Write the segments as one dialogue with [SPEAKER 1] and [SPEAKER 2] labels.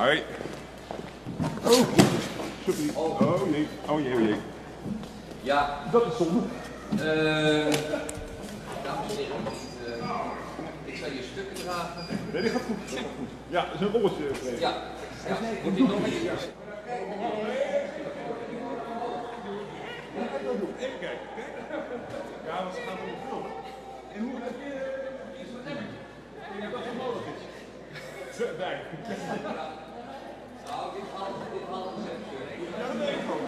[SPEAKER 1] Hoi. Oh, sorry. Oh nee. Oh jee, oh jee.
[SPEAKER 2] Ja.
[SPEAKER 1] Dat is zonde.
[SPEAKER 2] Dames en heren, ik zal je stukken dragen.
[SPEAKER 1] Nee, dat gaat goed. Dat gaat goed. Ja, dat is een rolletje.
[SPEAKER 2] Ja. Moet dit nog iets?
[SPEAKER 1] Even kijken. Ja, want ze gaan er filmen. En hoe heb je iets van emmertje? Ik denk dat dat nodig is. Nee.
[SPEAKER 2] Nou, dit hadden we zelf.
[SPEAKER 1] Ja, dat weet ik gewoon.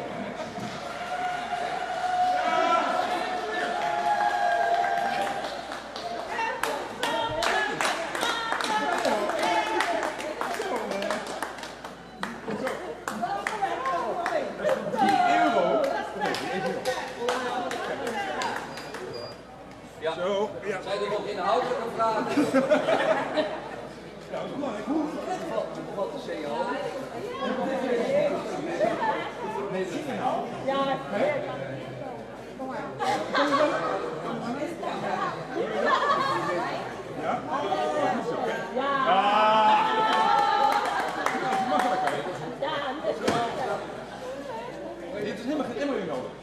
[SPEAKER 2] Ja.
[SPEAKER 1] Zo, ja.
[SPEAKER 2] Zijn er nog inhoudelijke vragen?
[SPEAKER 1] Ja, dat is belangrijk. Hoe
[SPEAKER 2] Wat de CEO?
[SPEAKER 3] Ja, kom maar.
[SPEAKER 1] Ja?
[SPEAKER 3] Ja.
[SPEAKER 1] Makkelijker.
[SPEAKER 3] Ja,
[SPEAKER 1] Dit is helemaal geen emmer in nodig.